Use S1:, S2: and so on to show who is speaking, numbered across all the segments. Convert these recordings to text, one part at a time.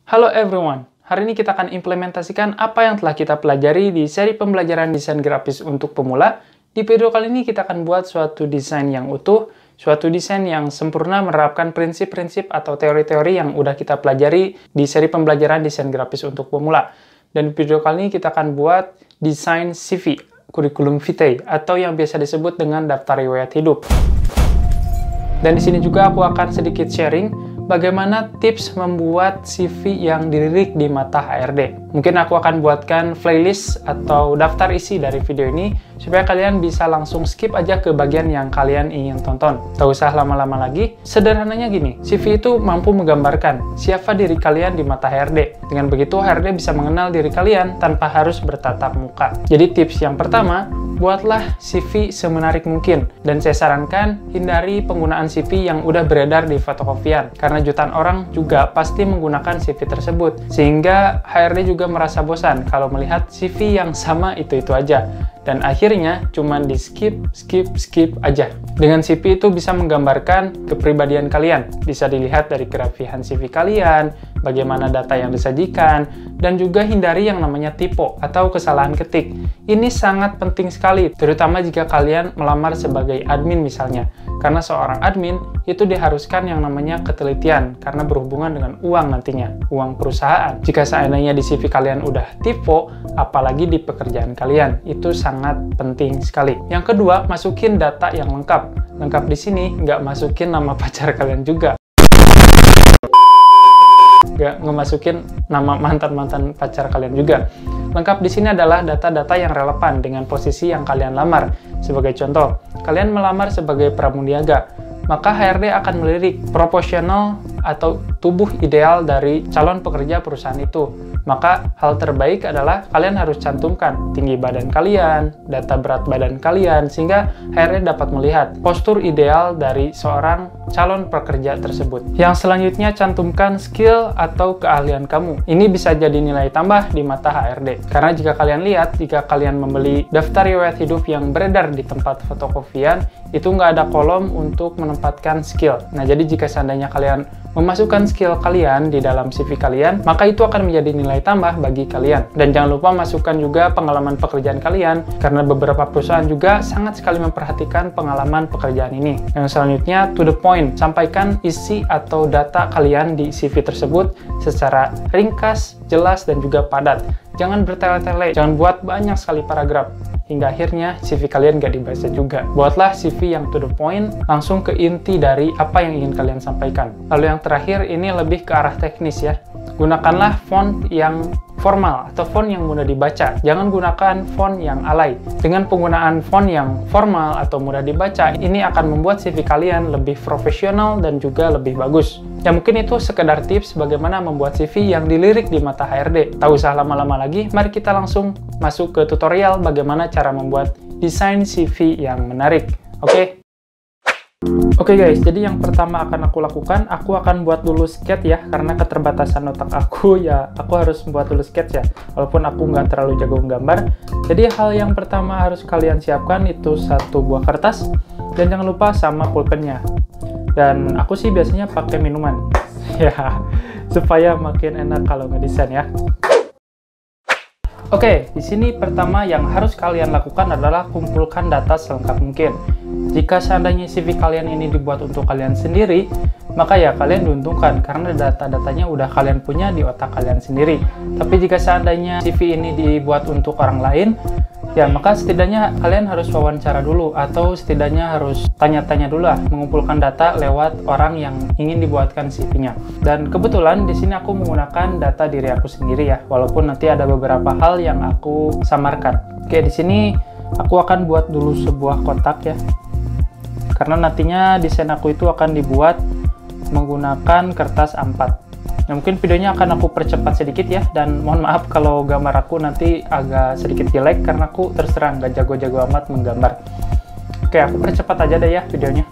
S1: Halo everyone, hari ini kita akan implementasikan apa yang telah kita pelajari di seri pembelajaran desain grafis untuk pemula. Di video kali ini kita akan buat suatu desain yang utuh, suatu desain yang sempurna menerapkan prinsip-prinsip atau teori-teori yang udah kita pelajari di seri pembelajaran desain grafis untuk pemula. Dan di video kali ini kita akan buat desain CV, curriculum vitae, atau yang biasa disebut dengan daftar riwayat hidup. Dan di sini juga aku akan sedikit sharing bagaimana tips membuat CV yang dilirik di mata HRD. Mungkin aku akan buatkan playlist atau daftar isi dari video ini supaya kalian bisa langsung skip aja ke bagian yang kalian ingin tonton. Tak usah lama-lama lagi. Sederhananya gini, CV itu mampu menggambarkan siapa diri kalian di mata HRD. Dengan begitu HRD bisa mengenal diri kalian tanpa harus bertatap muka. Jadi tips yang pertama, buatlah CV semenarik mungkin. Dan saya sarankan hindari penggunaan CV yang udah beredar di fotokopian. Karena jutaan orang juga pasti menggunakan CV tersebut. Sehingga HRD juga merasa bosan kalau melihat CV yang sama itu-itu aja. Dan akhirnya cuman di skip aja. Dengan CV itu bisa menggambarkan kepribadian kalian. Bisa dilihat dari kerapihan CV kalian, bagaimana data yang disajikan, dan juga hindari yang namanya typo atau kesalahan ketik. Ini sangat penting sekali, terutama jika kalian melamar sebagai admin misalnya. Karena seorang admin itu diharuskan yang namanya ketelitian, karena berhubungan dengan uang nantinya, uang perusahaan. Jika seandainya di CV kalian udah typo, apalagi di pekerjaan kalian, itu sangat penting sekali. Yang kedua, masukin data yang lengkap. Lengkap di sini nggak masukin nama pacar kalian juga. Nggak ngemasukin nama mantan-mantan pacar kalian juga. Lengkap di sini adalah data-data yang relevan dengan posisi yang kalian lamar. Sebagai contoh, kalian melamar sebagai pramuniaga, maka HRD akan melirik proporsional atau tubuh ideal dari calon pekerja perusahaan itu. Maka hal terbaik adalah kalian harus cantumkan tinggi badan kalian, data berat badan kalian, sehingga HRD dapat melihat postur ideal dari seorang calon pekerja tersebut. Yang selanjutnya, cantumkan skill atau keahlian kamu. Ini bisa jadi nilai tambah di mata HRD. Karena jika kalian lihat, jika kalian membeli daftar riwayat hidup yang beredar di tempat fotokopian, itu nggak ada kolom untuk menempatkan skill. Nah, jadi jika seandainya kalian memasukkan skill kalian di dalam CV kalian, maka itu akan menjadi nilai tambah bagi kalian. Dan jangan lupa masukkan juga pengalaman pekerjaan kalian, karena beberapa perusahaan juga sangat sekali memperhatikan pengalaman pekerjaan ini. Yang selanjutnya, to the point. Sampaikan isi atau data kalian di CV tersebut secara ringkas, jelas, dan juga padat. Jangan bertele-tele, jangan buat banyak sekali paragraf, hingga akhirnya CV kalian gak dibaca juga. Buatlah CV yang to the point, langsung ke inti dari apa yang ingin kalian sampaikan. Lalu yang terakhir, ini lebih ke arah teknis ya. Gunakanlah font yang formal atau font yang mudah dibaca. Jangan gunakan font yang alay. Dengan penggunaan font yang formal atau mudah dibaca, ini akan membuat CV kalian lebih profesional dan juga lebih bagus. Ya mungkin itu sekedar tips bagaimana membuat CV yang dilirik di mata HRD. Tak usah lama-lama lagi, mari kita langsung masuk ke tutorial bagaimana cara membuat desain CV yang menarik. Oke? Oke guys, jadi yang pertama akan aku lakukan, aku akan buat dulu sketch ya, karena keterbatasan otak aku ya, aku harus membuat dulu sketch ya, walaupun aku nggak terlalu jago menggambar. Jadi hal yang pertama harus kalian siapkan itu satu buah kertas, dan jangan lupa sama pulpennya. Dan aku sih biasanya pakai minuman, ya, supaya makin enak kalau ngedesain ya. Oke, di sini pertama yang harus kalian lakukan adalah kumpulkan data selengkap mungkin. Jika seandainya CV kalian ini dibuat untuk kalian sendiri, maka ya kalian diuntungkan karena data-datanya udah kalian punya di otak kalian sendiri. Tapi jika seandainya CV ini dibuat untuk orang lain, ya maka setidaknya kalian harus wawancara dulu atau setidaknya harus tanya-tanya dulu lah, mengumpulkan data lewat orang yang ingin dibuatkan CV-nya. Dan kebetulan di sini aku menggunakan data diri aku sendiri ya, walaupun nanti ada beberapa hal yang aku samarkan. Oke, di sini aku akan buat dulu sebuah kotak ya. Karena nantinya desain aku itu akan dibuat menggunakan kertas A4. Nah, mungkin videonya akan aku percepat sedikit ya, dan mohon maaf kalau gambar aku nanti agak sedikit jelek karena aku terus terang gak jago-jago amat menggambar. Oke, aku percepat aja deh ya videonya.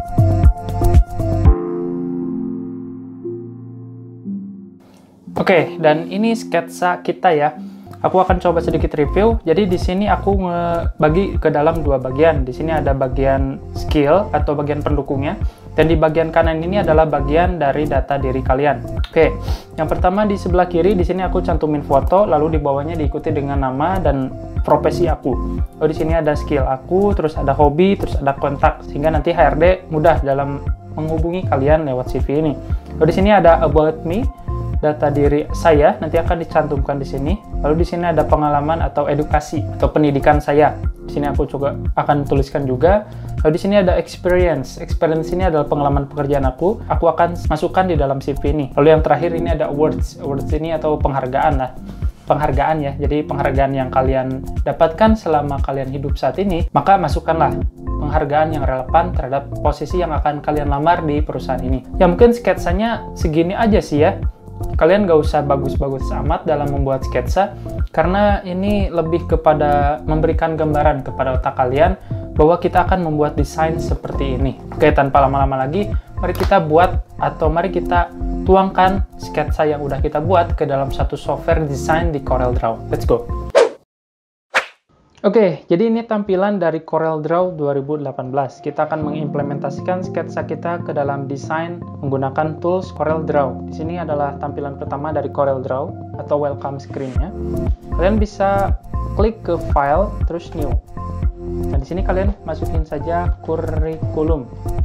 S1: Oke, dan ini sketsa kita ya. Aku akan coba sedikit review. Jadi di sini aku bagi ke dalam dua bagian. Di sini ada bagian skill atau bagian pendukungnya, dan di bagian kanan ini adalah bagian dari data diri kalian. Oke, yang pertama di sebelah kiri di sini aku cantumin foto, lalu di bawahnya diikuti dengan nama dan profesi aku. Lalu di sini ada skill aku, terus ada hobi, terus ada kontak, sehingga nanti HRD mudah dalam menghubungi kalian lewat CV ini. Lalu di sini ada about me, data diri saya nanti akan dicantumkan di sini. Lalu di sini ada pengalaman atau edukasi atau pendidikan saya. Di sini aku juga akan tuliskan juga. Lalu di sini ada experience. Experience ini adalah pengalaman pekerjaan aku. Aku akan masukkan di dalam CV ini. Lalu yang terakhir ini ada awards. Awards ini atau penghargaan lah. Penghargaan ya. Jadi penghargaan yang kalian dapatkan selama kalian hidup saat ini, maka masukkanlah penghargaan yang relevan terhadap posisi yang akan kalian lamar di perusahaan ini. Ya mungkin sketsanya segini aja sih ya. Kalian gak usah bagus-bagus amat dalam membuat sketsa, karena ini lebih kepada memberikan gambaran kepada otak kalian bahwa kita akan membuat desain seperti ini. Oke, tanpa lama-lama lagi, mari kita buat atau mari kita tuangkan sketsa yang udah kita buat ke dalam satu software desain di CorelDRAW. Let's go! Oke, jadi ini tampilan dari CorelDRAW 2018. Kita akan mengimplementasikan sketsa kita ke dalam desain menggunakan tools CorelDRAW. Di sini adalah tampilan pertama dari CorelDRAW atau welcome screen-nya. Kalian bisa klik ke file, terus new. Dan di sini kalian masukin saja curriculum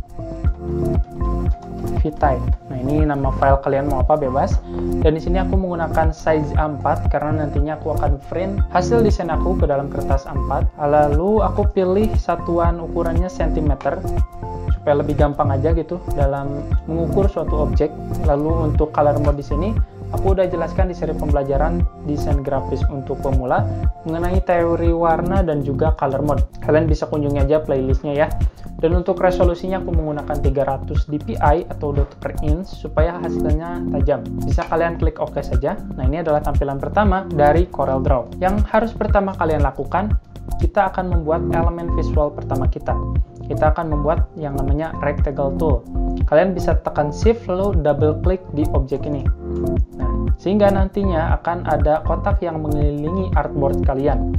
S1: vitae. Nah, ini nama file kalian mau apa bebas. Dan di sini aku menggunakan size A4 karena nantinya aku akan print hasil desain aku ke dalam kertas A4. Lalu aku pilih satuan ukurannya cm supaya lebih gampang aja gitu dalam mengukur suatu objek. Lalu untuk color mode di sini aku udah jelaskan di seri pembelajaran desain grafis untuk pemula mengenai teori warna dan juga color mode. Kalian bisa kunjungi aja playlistnya ya. Dan untuk resolusinya aku menggunakan 300 dpi atau dot per inch supaya hasilnya tajam. Bisa kalian klik OK saja. Nah, ini adalah tampilan pertama dari CorelDRAW. Yang harus pertama kalian lakukan, kita akan membuat elemen visual pertama kita. Kita akan membuat yang namanya rectangle tool. Kalian bisa tekan shift lalu double klik di objek ini. Nah, sehingga nantinya akan ada kotak yang mengelilingi artboard kalian.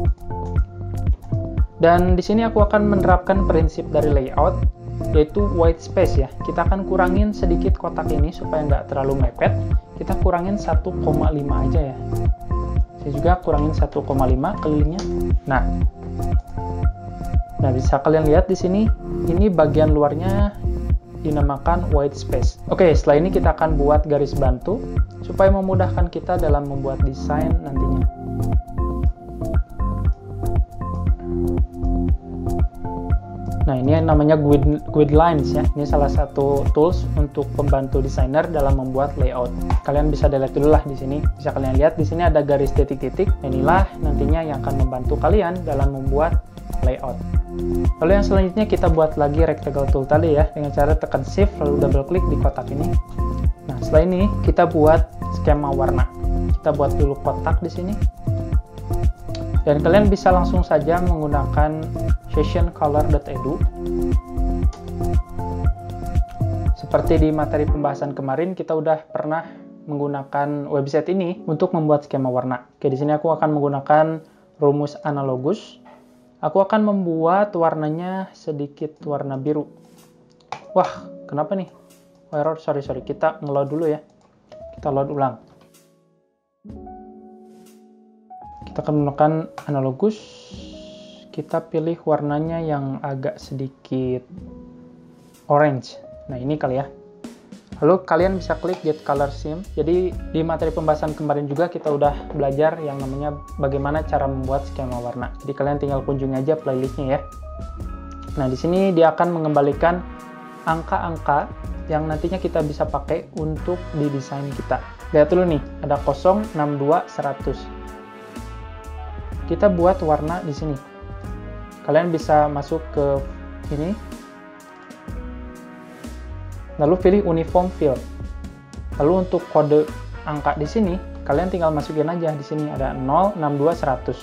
S1: Dan di sini aku akan menerapkan prinsip dari layout, yaitu white space ya. Kita akan kurangin sedikit kotak ini supaya nggak terlalu mepet. Kita kurangin 1,5 aja ya. Saya juga kurangin 1,5 kelilingnya. Nah, bisa kalian lihat di sini, ini bagian luarnya dinamakan white space. Oke, setelah ini kita akan buat garis bantu supaya memudahkan kita dalam membuat desain nantinya. Nah, ini yang namanya grid lines ya. Ini salah satu tools untuk pembantu desainer dalam membuat layout. Kalian bisa delete dulu lah di sini. Bisa kalian lihat di sini ada garis titik-titik. Inilah nantinya yang akan membantu kalian dalam membuat layout. Lalu yang selanjutnya kita buat lagi rectangle tool tadi ya, dengan cara tekan shift lalu double klik di kotak ini. Nah, setelah ini kita buat skema warna. Kita buat dulu kotak di sini. Dan kalian bisa langsung saja menggunakan sessioncolor.edu. Seperti di materi pembahasan kemarin, kita udah pernah menggunakan website ini untuk membuat skema warna. Oke, di sini aku akan menggunakan rumus analogus. Aku akan membuat warnanya sedikit warna biru. Wah, kenapa nih? Oh, error, sorry. Kita ngeload dulu ya. Kita load ulang. Kita akan menggunakan analogus. Kita pilih warnanya yang agak sedikit orange. Nah, ini kali ya. Lalu kalian bisa klik get color scheme. Jadi di materi pembahasan kemarin juga kita udah belajar yang namanya bagaimana cara membuat skema warna. Jadi kalian tinggal kunjungi aja playlistnya ya. Nah, di sini dia akan mengembalikan angka-angka yang nantinya kita bisa pakai untuk di desain kita. Lihat dulu nih, ada 0, 62, 100. Kita buat warna di sini. Kalian bisa masuk ke ini. Lalu pilih uniform fill. Lalu untuk kode angka di sini, kalian tinggal masukin aja di sini ada 0, 62, 100.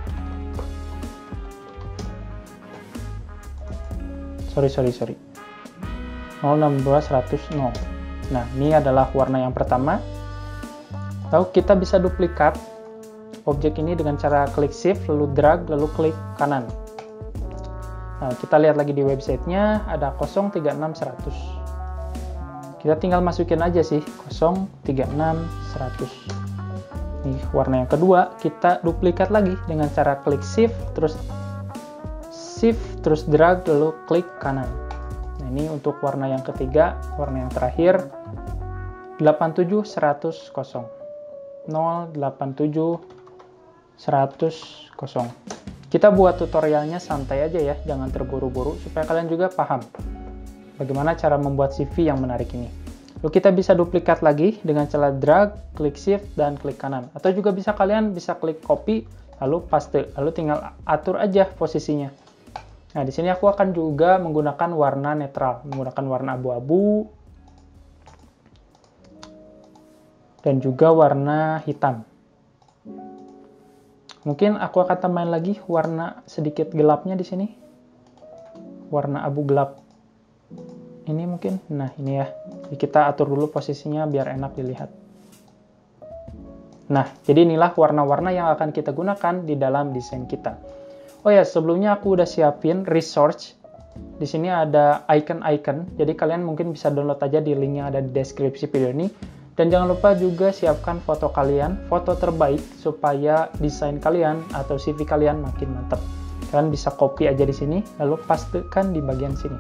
S1: Sorry. 0, 62, 100, 0. Nah, ini adalah warna yang pertama. Lalu kita bisa duplikat objek ini dengan cara klik shift, lalu drag, lalu klik kanan. Nah, kita lihat lagi di websitenya ada 036.100. Kita tinggal masukin aja sih 036.100. Nih warna yang kedua, kita duplikat lagi dengan cara klik shift, terus drag, lalu klik kanan. Nah, ini untuk warna yang ketiga, warna yang terakhir 87.100 087.100. Kita buat tutorialnya santai aja ya, jangan terburu-buru supaya kalian juga paham bagaimana cara membuat CV yang menarik ini. Lalu kita bisa duplikat lagi dengan cara drag, klik shift, dan klik kanan. Atau juga kalian bisa klik copy, lalu paste, lalu tinggal atur aja posisinya. Nah, di sini aku akan juga menggunakan warna netral, menggunakan warna abu-abu dan juga warna hitam. Mungkin aku akan tambahin lagi warna sedikit gelapnya di sini. Warna abu gelap. Ini mungkin, nah ini ya. Kita atur dulu posisinya biar enak dilihat. Nah, jadi inilah warna-warna yang akan kita gunakan di dalam desain kita. Oh ya, sebelumnya aku udah siapin resource. Di sini ada icon-icon. Jadi kalian mungkin bisa download aja di link yang ada di deskripsi video ini. Dan jangan lupa juga siapkan foto kalian, foto terbaik supaya desain kalian atau CV kalian makin mantap. Kalian bisa copy aja di sini, lalu pastekan di bagian sini.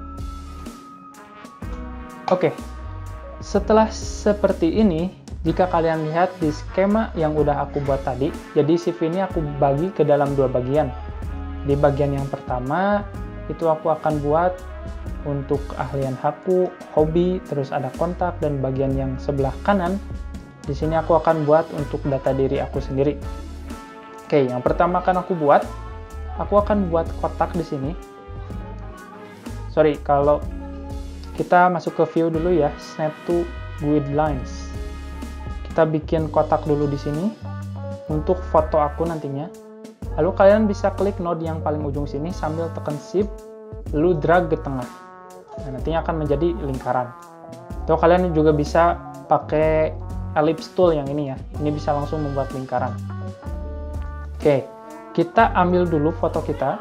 S1: Oke, setelah seperti ini, jika kalian lihat di skema yang udah aku buat tadi, jadi CV ini aku bagi ke dalam dua bagian. Di bagian yang pertama, itu aku akan buat untuk keahlian aku, hobi, terus ada kontak, dan bagian yang sebelah kanan, di sini aku akan buat untuk data diri aku sendiri. Oke, yang pertama akan aku akan buat kotak di sini. Sorry, kalau kita masuk ke view dulu ya, snap to grid lines. Kita bikin kotak dulu di sini untuk foto aku nantinya. Lalu kalian bisa klik node yang paling ujung sini sambil tekan shift, lalu drag ke tengah. Nah, nantinya akan menjadi lingkaran. Atau kalian juga bisa pakai ellipse tool yang ini ya. Ini bisa langsung membuat lingkaran. Oke, kita ambil dulu foto kita.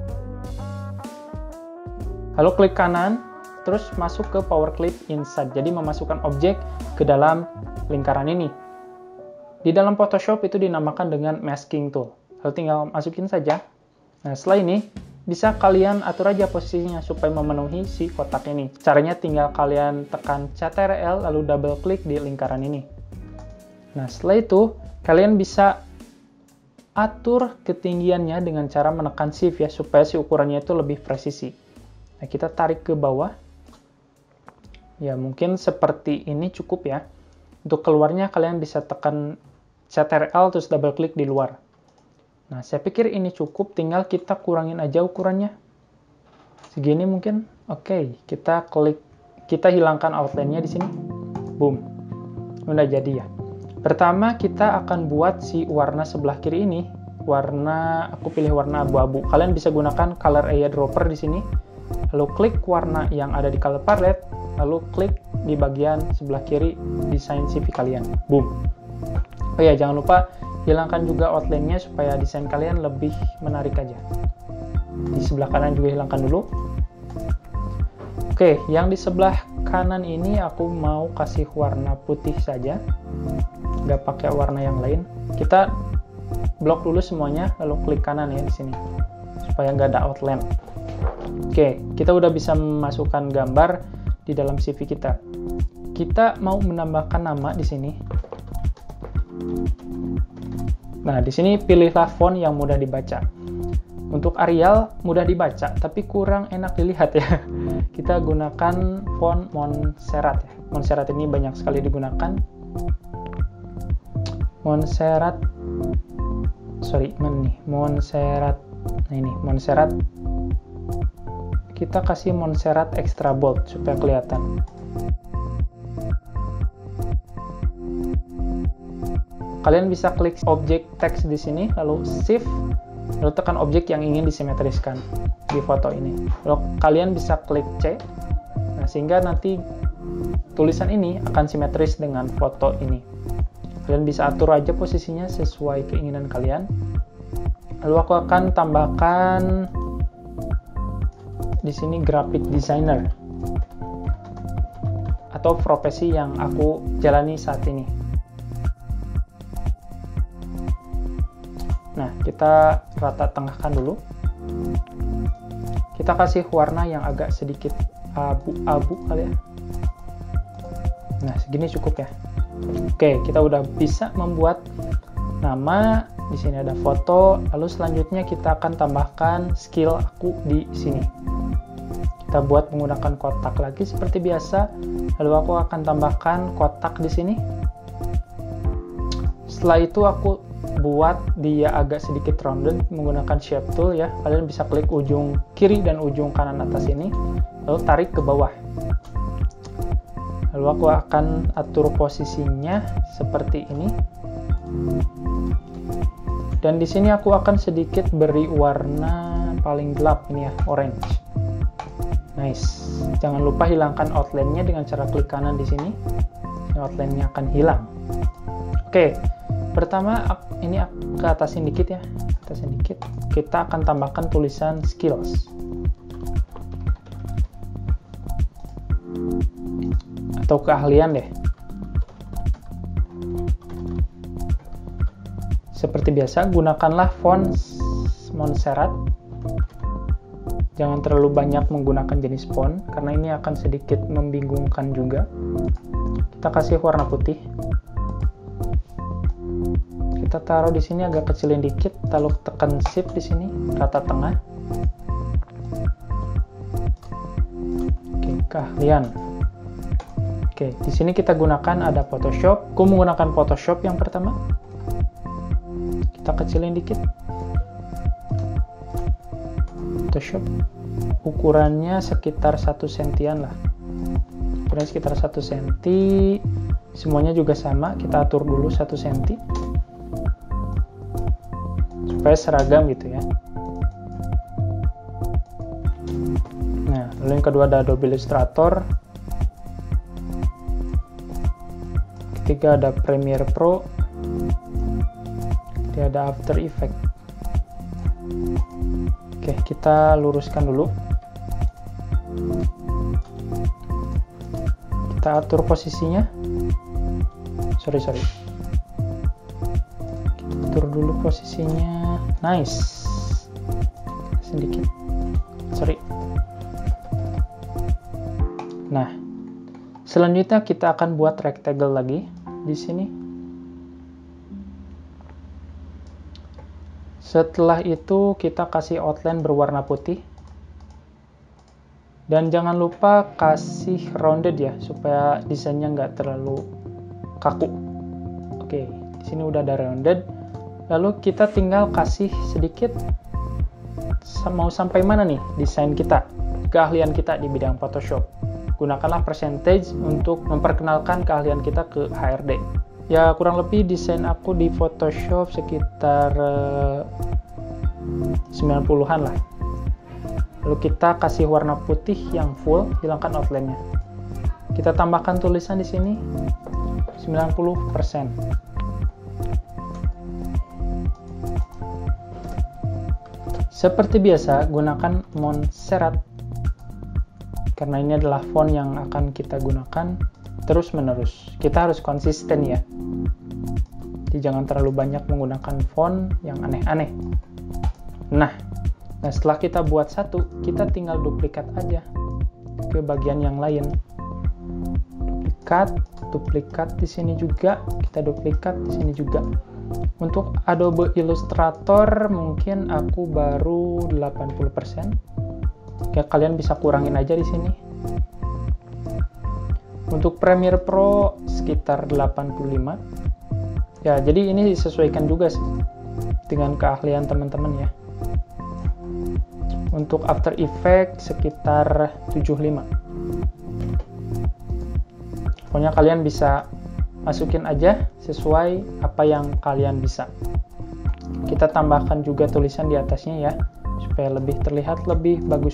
S1: Lalu klik kanan, terus masuk ke power clip insert. Jadi memasukkan objek ke dalam lingkaran ini. Di dalam Photoshop itu dinamakan dengan masking tool. Lalu tinggal masukin saja. Nah, setelah ini bisa kalian atur aja posisinya supaya memenuhi si kotak ini. Caranya tinggal kalian tekan Ctrl lalu double klik di lingkaran ini. Nah, setelah itu kalian bisa atur ketinggiannya dengan cara menekan shift ya, supaya si ukurannya itu lebih presisi. Nah, kita tarik ke bawah. Ya, mungkin seperti ini cukup ya. Untuk keluarnya kalian bisa tekan Ctrl terus double klik di luar. Nah, saya pikir ini cukup, tinggal kita kurangin aja ukurannya. Segini mungkin. Oke, kita hilangkan outline-nya di sini. Boom. Udah jadi ya. Pertama, kita akan buat si warna sebelah kiri ini. Aku pilih warna abu-abu. Kalian bisa gunakan color eyedropper di sini. Lalu klik warna yang ada di color palette, lalu klik di bagian sebelah kiri desain CV kalian. Boom. Oh ya, jangan lupa hilangkan juga outline-nya supaya desain kalian lebih menarik aja. Di sebelah kanan juga hilangkan dulu. Oke, yang di sebelah kanan ini aku mau kasih warna putih saja. Nggak pakai warna yang lain. Kita blok dulu semuanya, lalu klik kanan ya di sini. Supaya nggak ada outline. Oke, kita udah bisa memasukkan gambar di dalam CV kita. Kita mau menambahkan nama di sini. Nah, di sini pilihlah font yang mudah dibaca. Untuk Arial mudah dibaca, tapi kurang enak dilihat ya. Kita gunakan font Montserrat ya. Montserrat ini banyak sekali digunakan. Montserrat. Nah, ini Montserrat. Kita kasih Montserrat extra bold supaya kelihatan. Kalian bisa klik objek teks di sini, lalu shift, lalu tekan objek yang ingin disimetriskan di foto ini. Lalu kalian bisa klik C, nah, sehingga nanti tulisan ini akan simetris dengan foto ini. Kalian bisa atur aja posisinya sesuai keinginan kalian. Lalu aku akan tambahkan di sini graphic designer atau profesi yang aku jalani saat ini. Nah, kita rata tengahkan dulu. Kita kasih warna yang agak sedikit abu-abu kali ya. Nah, segini cukup ya. Oke, kita udah bisa membuat nama. Di sini ada foto. Lalu selanjutnya kita akan tambahkan skill aku di sini. Kita buat menggunakan kotak lagi seperti biasa. Lalu aku akan tambahkan kotak di sini. Setelah itu aku buat dia agak sedikit rounded menggunakan shape tool ya. Kalian bisa klik ujung kiri dan ujung kanan atas ini, lalu tarik ke bawah. Lalu aku akan atur posisinya seperti ini. Dan di sini aku akan sedikit beri warna paling gelap ini ya, orange. Nice. Jangan lupa hilangkan outline-nya dengan cara klik kanan di sini. Outline-nya akan hilang. Oke. Pertama, ini ke atasin dikit ya. Atasin dikit. Kita akan tambahkan tulisan skills. Atau keahlian deh. Seperti biasa, gunakanlah font Montserrat. Jangan terlalu banyak menggunakan jenis font, karena ini akan sedikit membingungkan juga. Kita kasih warna putih. Kita taruh di sini agak kecilin dikit, lalu tekan shift di sini, rata tengah. Oke, keahlian. Oke, di sini kita gunakan ada Photoshop. Aku menggunakan Photoshop yang pertama. Kita kecilin dikit. Photoshop. Ukurannya sekitar 1 sentian lah. Ukurannya sekitar 1 senti. Semuanya juga sama. Kita atur dulu 1 senti. Supaya seragam gitu ya. Nah, lalu yang kedua ada Adobe Illustrator. Ketiga ada Premiere Pro. Dia ada After Effects. Oke, kita luruskan dulu. Kita atur posisinya. Sorry. Kita atur dulu posisinya. Nice. Sedikit. Sorry. Nah, selanjutnya kita akan buat rectangle lagi di sini. Setelah itu kita kasih outline berwarna putih. Dan jangan lupa kasih rounded ya, supaya desainnya nggak terlalu kaku. Oke, di sini udah ada rounded. Lalu kita tinggal kasih sedikit, mau sampai mana nih desain kita, keahlian kita di bidang Photoshop. Gunakanlah percentage untuk memperkenalkan keahlian kita ke HRD. Ya, kurang lebih desain aku di Photoshop sekitar 90-an lah. Lalu kita kasih warna putih yang full, hilangkan outline-nya. Kita tambahkan tulisan di sini 90%. Seperti biasa, gunakan Montserrat karena ini adalah font yang akan kita gunakan terus-menerus. Kita harus konsisten ya. Jadi jangan terlalu banyak menggunakan font yang aneh-aneh. Nah, setelah kita buat satu, kita tinggal duplikat aja ke bagian yang lain. Duplikat di sini juga, kita duplikat di sini juga. Untuk Adobe Illustrator mungkin aku baru 80%. Ya, kalian bisa kurangin aja di sini. Untuk Premiere Pro sekitar 85. Ya, jadi ini disesuaikan juga sih dengan keahlian teman-teman ya. Untuk After Effects sekitar 75. Pokoknya kalian bisa masukin aja sesuai apa yang kalian bisa. Kita tambahkan juga tulisan di atasnya ya, supaya lebih terlihat lebih bagus.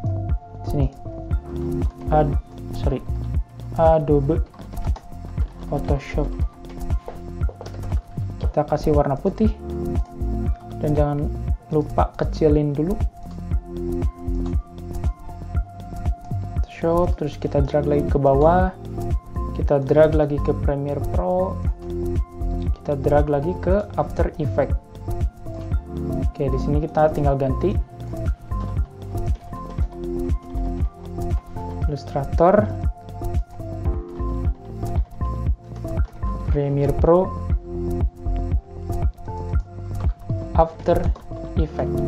S1: Sini. Adobe Photoshop. Kita kasih warna putih dan jangan lupa kecilin dulu Photoshop. Terus kita drag lagi ke bawah, kita drag lagi ke Premiere Pro, kita drag lagi ke After Effects. Oke, di sini kita tinggal ganti Illustrator, Premiere Pro, After Effects.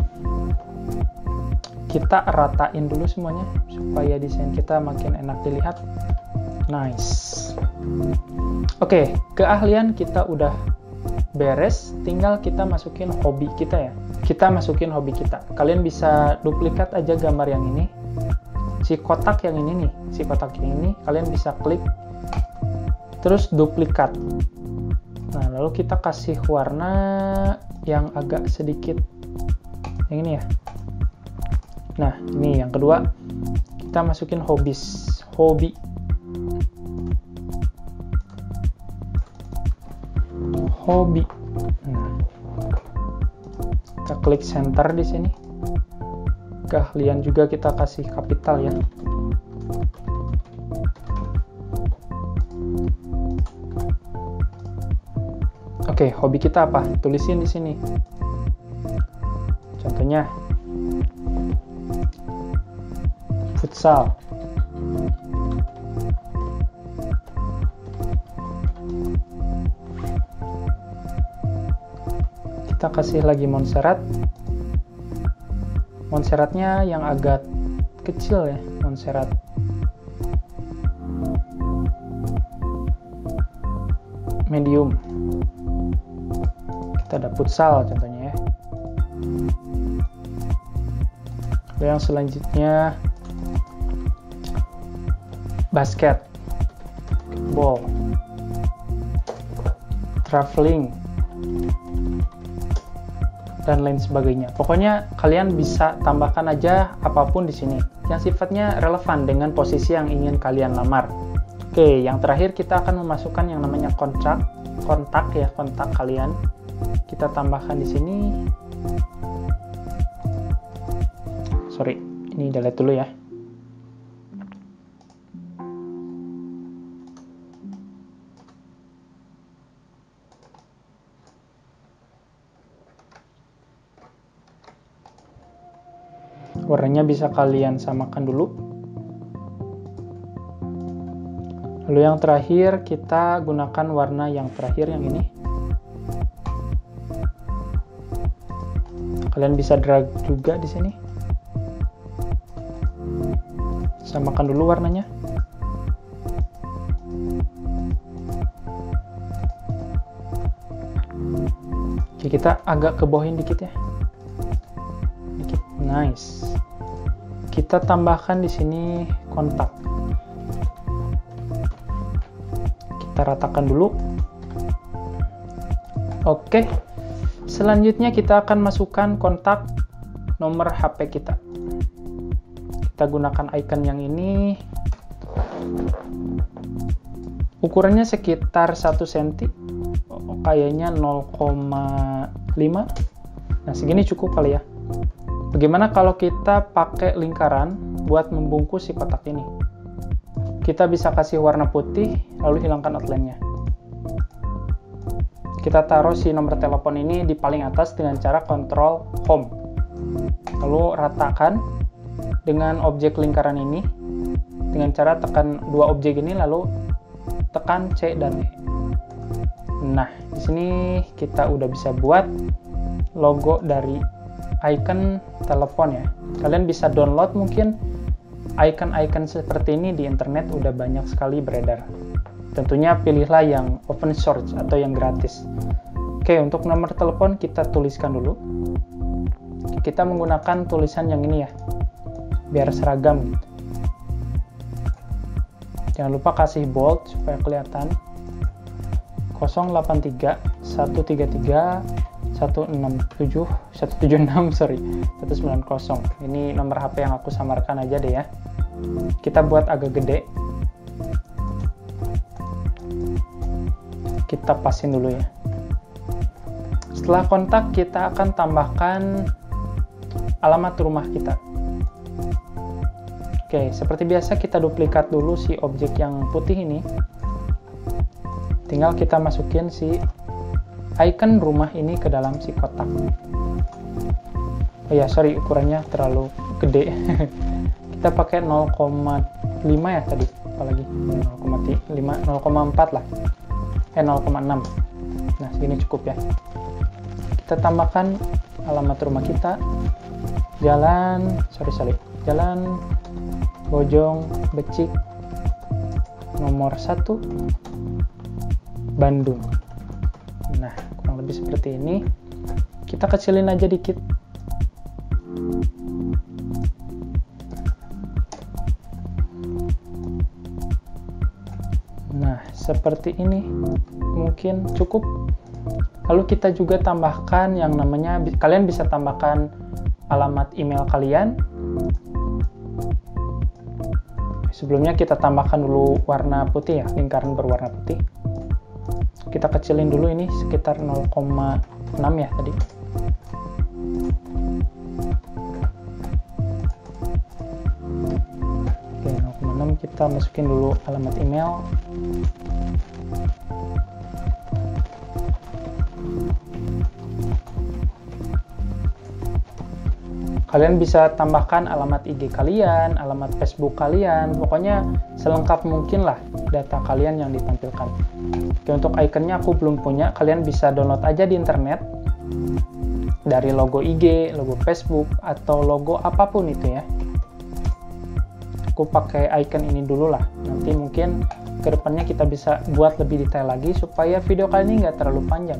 S1: Kita ratain dulu semuanya supaya desain kita makin enak dilihat. Nice. Oke, keahlian kita udah beres, tinggal kita masukin hobi kita ya. Kita masukin hobi kita. Kalian bisa duplikat aja gambar yang ini. Si kotak yang ini nih, si kotak yang ini kalian bisa klik terus duplikat. Nah, lalu kita kasih warna yang agak sedikit yang ini ya. Nah, ini yang kedua, kita masukin hobi. Nah, kita klik center di sini. Keahlian juga kita kasih kapital ya. Oke, hobi kita apa? Tulisin di sini. Contohnya futsal. Kita kasih lagi Montserrat. Montserratnya yang agak kecil ya, Montserrat. Medium. Kita ada futsal contohnya ya. Lalu yang selanjutnya basket, ball, traveling, dan lain sebagainya. Pokoknya kalian bisa tambahkan aja apapun di sini yang sifatnya relevan dengan posisi yang ingin kalian lamar. Oke, yang terakhir kita akan memasukkan yang namanya kontak kalian. Kita tambahkan di sini. Sorry, ini delete dulu ya. Warnanya bisa kalian samakan dulu. Lalu yang terakhir kita gunakan warna yang terakhir yang ini. Kalian bisa drag juga di sini. Samakan dulu warnanya. Oke, kita agak ke bawahin dikit ya. Dikit. Nice. Kita tambahkan di sini kontak. Kita ratakan dulu. Oke. Selanjutnya kita akan masukkan kontak nomor HP kita. Kita gunakan icon yang ini. Ukurannya sekitar 1 cm. Kayaknya 0,5. Nah, segini cukup kali ya. Bagaimana kalau kita pakai lingkaran buat membungkus si kotak ini? Kita bisa kasih warna putih, lalu hilangkan outline-nya. Kita taruh si nomor telepon ini di paling atas dengan cara Ctrl Home. Lalu ratakan dengan objek lingkaran ini dengan cara tekan dua objek ini lalu tekan C dan E. Nah, di sini kita udah bisa buat logo dari icon telepon ya. Kalian bisa download mungkin icon-icon seperti ini di internet, udah banyak sekali beredar. Tentunya pilihlah yang open source atau yang gratis. Oke, untuk nomor telepon kita tuliskan dulu. Kita menggunakan tulisan yang ini ya, biar seragam. Jangan lupa kasih bold supaya kelihatan. 083 133 167 176 sorry 190. Ini nomor HP yang aku samarkan aja deh ya. Kita buat agak gede. kita pasin dulu ya. Setelah kontak, kita akan tambahkan alamat rumah kita. Oke, seperti biasa kita duplikat dulu si objek yang putih ini. Tinggal kita masukin si icon rumah ini ke dalam si kotak. Oh ya, sorry, ukurannya terlalu gede. Kita pakai 0,5 ya tadi, apalagi 0,4 lah. 0,6. Nah, segini cukup ya. Kita tambahkan alamat rumah kita. Jalan Bojong Becik nomor 1 Bandung. Nah, kurang lebih seperti ini. Kita kecilin aja dikit. Nah, seperti ini mungkin cukup. Lalu kita juga tambahkan yang namanya, kalian bisa tambahkan alamat email kalian. Sebelumnya kita tambahkan dulu warna putih ya, lingkaran berwarna putih. Kita kecilin dulu ini sekitar 0,6 ya tadi. Oke, 0,6 kita masukin dulu alamat email. Kalian bisa tambahkan alamat IG kalian, alamat Facebook kalian, pokoknya selengkap mungkin lah data kalian yang ditampilkan. Oke, untuk ikonnya aku belum punya, kalian bisa download aja di internet dari logo IG, logo Facebook, atau logo apapun itu ya. Aku pakai icon ini dulu lah, nanti mungkin kedepannya kita bisa buat lebih detail lagi supaya video kali ini nggak terlalu panjang.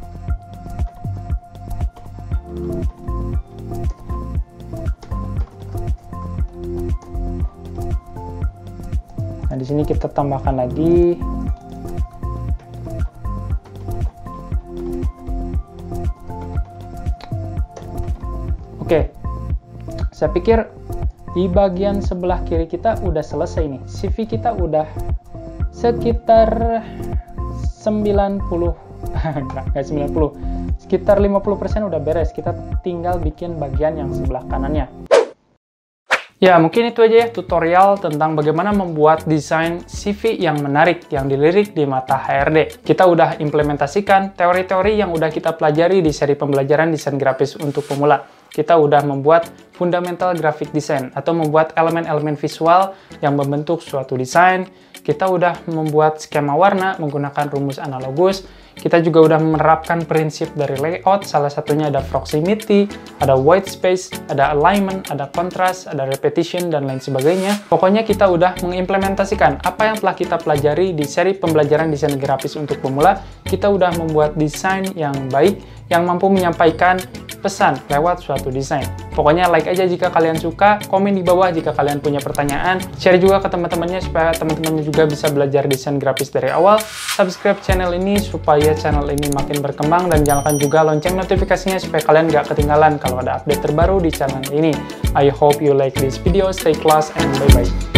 S1: Nah, di sini kita tambahkan lagi Oke, saya pikir di bagian sebelah kiri kita udah selesai nih. CV kita udah sekitar 90, enggak 90, sekitar 50% udah beres. Kita tinggal bikin bagian yang sebelah kanannya. Ya, mungkin itu aja ya tutorial tentang bagaimana membuat desain CV yang menarik, yang dilirik di mata HRD. Kita udah implementasikan teori-teori yang udah kita pelajari di seri pembelajaran desain grafis untuk pemula. Kita udah membuat fundamental graphic design atau membuat elemen-elemen visual yang membentuk suatu desain. Kita udah membuat skema warna menggunakan rumus analogus. Kita juga udah menerapkan prinsip dari layout, salah satunya ada proximity, ada white space, ada alignment, ada contrast, ada repetition, dan lain sebagainya. Pokoknya kita udah mengimplementasikan apa yang telah kita pelajari di seri pembelajaran desain grafis untuk pemula. Kita udah membuat desain yang baik, yang mampu menyampaikan pesan lewat suatu desain. Pokoknya like aja jika kalian suka, komen di bawah jika kalian punya pertanyaan, share juga ke teman-temannya supaya teman-temannya juga bisa belajar desain grafis dari awal. Subscribe channel ini supaya channel ini makin berkembang, dan nyalakan juga lonceng notifikasinya supaya kalian gak ketinggalan kalau ada update terbaru di channel ini. I hope you like this video, stay class, and bye-bye.